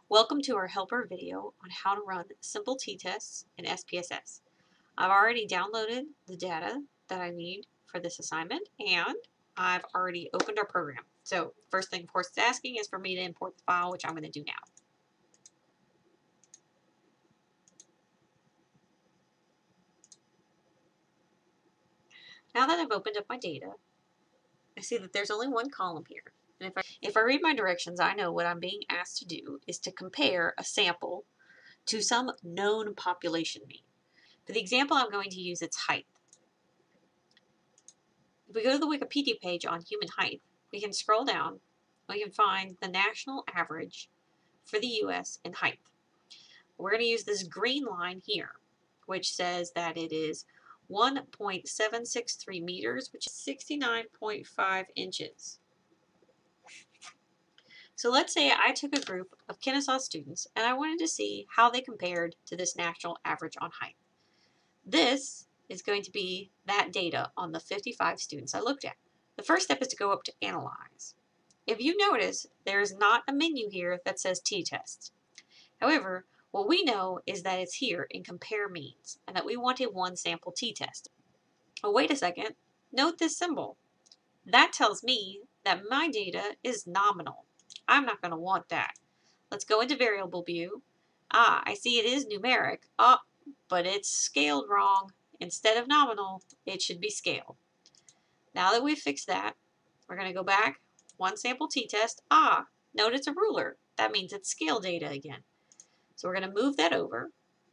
Welcome to our helper video on how to run simple t-tests in SPSS. I've already downloaded the data that I need for this assignment and I've already opened our program. So first thing of course it's asking is for me to import the file, which I'm going to do now. Now that I've opened up my data, I see that there's only one column here. And if I read my directions, I know what I'm being asked to do is to compare a sample to some known population mean. For the example, I'm going to use its height. If we go to the Wikipedia page on human height, we can scroll down, we can find the national average for the US in height. We're going to use this green line here, which says that it is 1.763 meters, which is 69.5 inches. So let's say I took a group of Kennesaw students and I wanted to see how they compared to this national average on height. This is going to be that data on the 55 students I looked at. The first step is to go up to Analyze. If you notice, there is not a menu here that says t-tests. However, what we know is that it's here in Compare Means and that we want a one sample t-test. Oh, wait a second. Note this symbol. That tells me that my data is nominal. I'm not going to want that. Let's go into Variable View. I see it is numeric. But it's scaled wrong. Instead of nominal, it should be scaled. Now that we've fixed that, we're going to go back, one sample t-test. Note it's a ruler. That means it's scale data again. So we're going to move that over.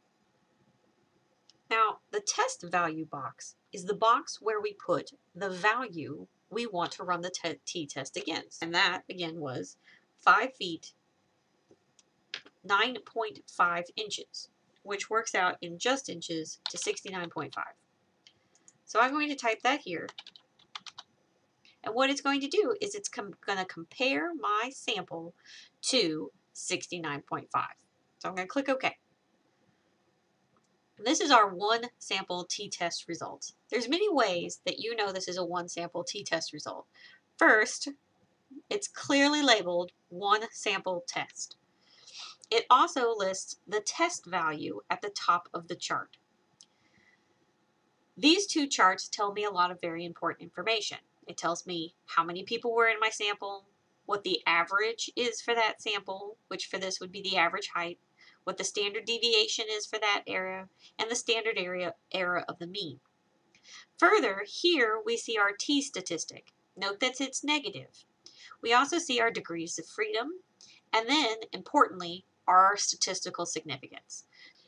Now, the test value box is the box where we put the value we want to run the t-test against. And that, again, was 5 feet, 9.5 inches, which works out in just inches to 69.5. So I'm going to type that here. And what it's going to do is it's going to compare my sample to 69.5. So I'm going to click OK. And this is our one sample t-test result. There's many ways that you know this is a one sample t-test result. First, it's clearly labeled one sample test. It also lists the test value at the top of the chart. These two charts tell me a lot of very important information. It tells me how many people were in my sample, what the average is for that sample, which for this would be the average height, what the standard deviation is for that area, and the standard error of the mean. Further, here we see our t statistic. Note that it's negative. We also see our degrees of freedom, and then, importantly, our statistical significance.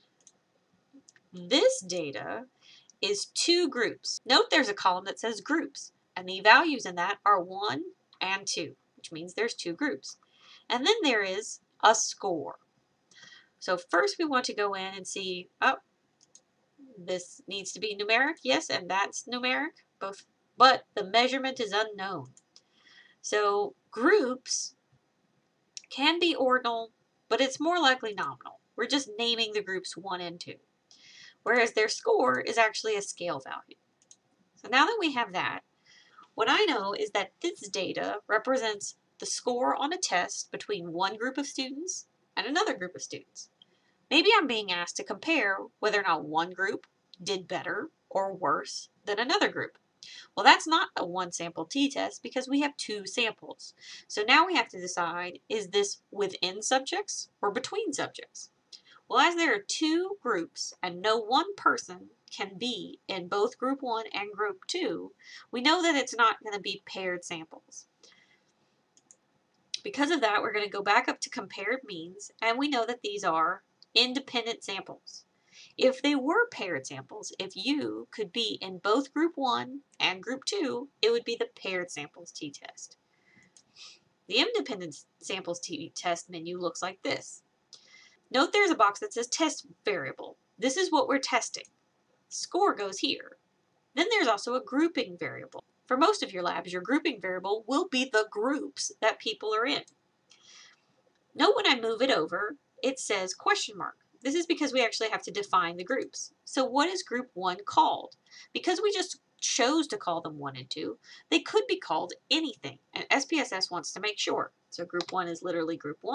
This data is two groups. Note there's a column that says groups, and the values in that are 1 and 2, which means there's two groups. And then there is a score. So first we want to go in and see, this needs to be numeric, yes, and that's numeric, both, but the measurement is unknown. So groups can be ordinal, but it's more likely nominal. We're just naming the groups 1 and 2. Whereas their score is actually a scale value. So now that we have that, what I know is that this data represents the score on a test between one group of students and another group of students. Maybe I'm being asked to compare whether or not one group did better or worse than another group. Well, that's not a one sample t-test because we have two samples. So now we have to decide, is this within subjects or between subjects? Well, as there are two groups and no one person can be in both group 1 and group 2, we know that it's not going to be paired samples. Because of that, we're going to go back up to compared means, and we know that these are independent samples. If they were paired samples, if you could be in both group 1 and group 2, it would be the paired samples t-test. The independent samples t-test menu looks like this. Note there's a box that says test variable. This is what we're testing. Score goes here. Then there's also a grouping variable. For most of your labs, your grouping variable will be the groups that people are in. Note when I move it over, it says question mark. This is because we actually have to define the groups. So what is group 1 called? Because we just chose to call them 1 and 2, they could be called anything, and SPSS wants to make sure. So group 1 is literally group 1,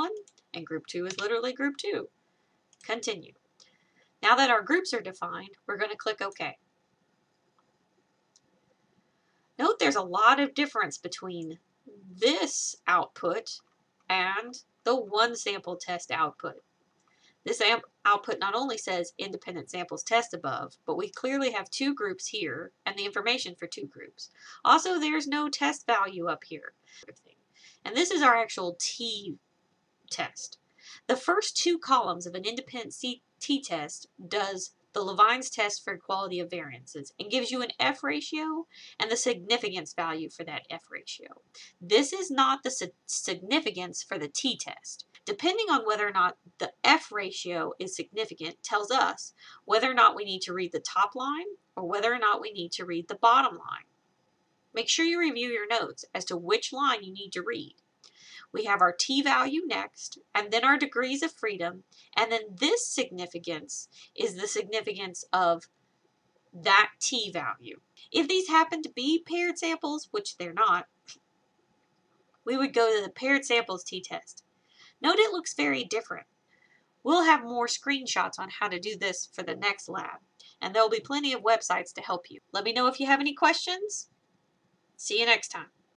and group 2 is literally group 2. Continue. Now that our groups are defined, we're going to click OK. Note there's a lot of difference between this output and the one sample test output. This output not only says independent samples test above, but we clearly have 2 groups here and the information for 2 groups. Also, there's no test value up here. And this is our actual t-test. The first 2 columns of an independent t-test does the Levine's test for equality of variances and gives you an F ratio and the significance value for that F ratio. This is not the significance for the t-test. Depending on whether or not the F ratio is significant tells us whether or not we need to read the top line or whether or not we need to read the bottom line. Make sure you review your notes as to which line you need to read. We have our t-value next, and then our degrees of freedom, and then this significance is the significance of that t-value. If these happen to be paired samples, which they're not, we would go to the paired samples t-test. Note it looks very different. We'll have more screenshots on how to do this for the next lab, and there will be plenty of websites to help you. Let me know if you have any questions. See you next time.